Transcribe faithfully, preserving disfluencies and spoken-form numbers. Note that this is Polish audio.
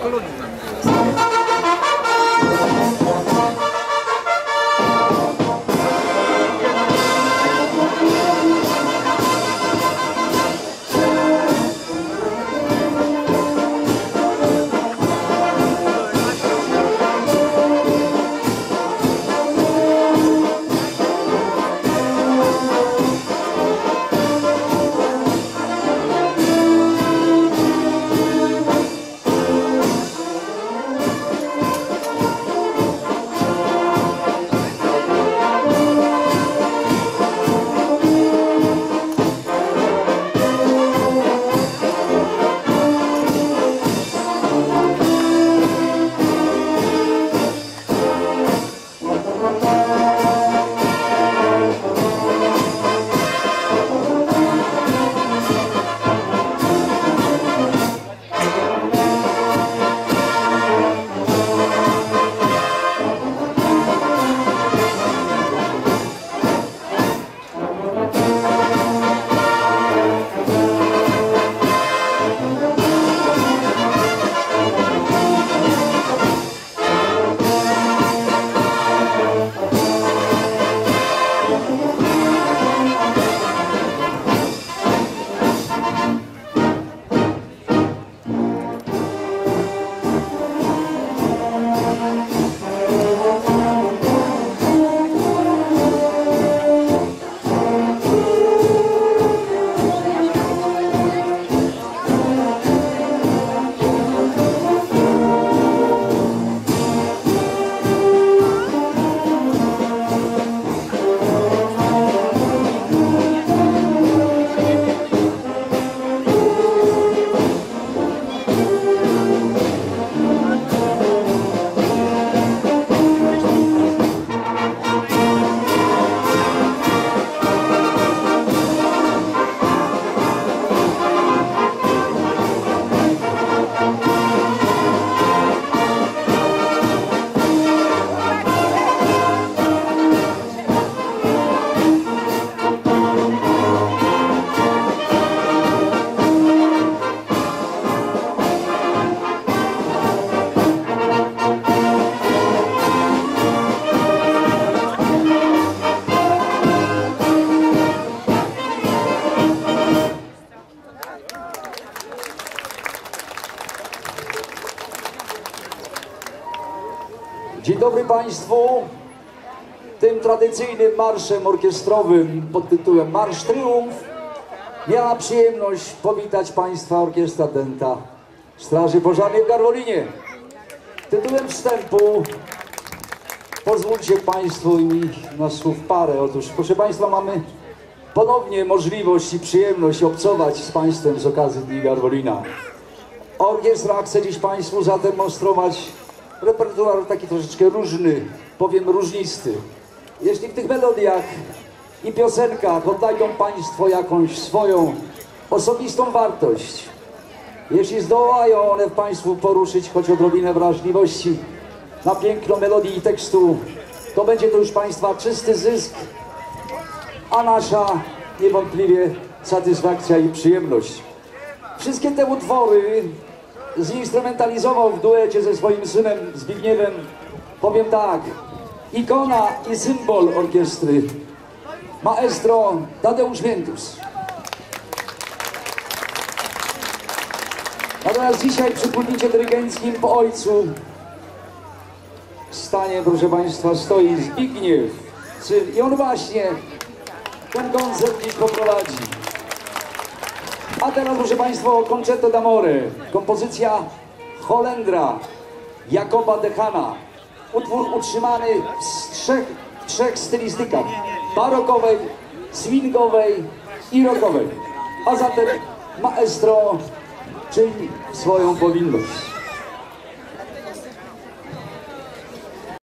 kolonii tam. Dzień dobry Państwu. Tym tradycyjnym marszem orkiestrowym pod tytułem Marsz Triumf miała przyjemność powitać Państwa Orkiestra Dęta Straży Pożarnej w Garwolinie. Tytułem wstępu pozwólcie Państwu i na słów parę. Otóż, proszę Państwa, mamy ponownie możliwość i przyjemność obcować z Państwem z okazji Dni Garwolina. Orkiestra chce dziś Państwu zademonstrować repertuar taki troszeczkę różny, powiem różnisty. Jeśli w tych melodiach i piosenkach oddają Państwo jakąś swoją osobistą wartość, jeśli zdołają one Państwu poruszyć choć odrobinę wrażliwości na piękno melodii i tekstu, to będzie to już Państwa czysty zysk, a nasza niewątpliwie satysfakcja i przyjemność. Wszystkie te utwory zinstrumentalizował w duecie ze swoim synem Zbigniewem, powiem tak, ikona i symbol orkiestry, maestro Tadeusz Miętus. Natomiast dzisiaj przy pulpicie dyrygenckim po ojcu stanie, proszę Państwa, stoi Zbigniew, syn, i on właśnie ten koncert dziś poprowadzi. A teraz, proszę Państwa, Concerto d'Amore, kompozycja Holendra Jakoba Dechana. Utwór utrzymany w trzech, w trzech stylistykach: barokowej, swingowej i rockowej. A zatem maestro czyni swoją powinność.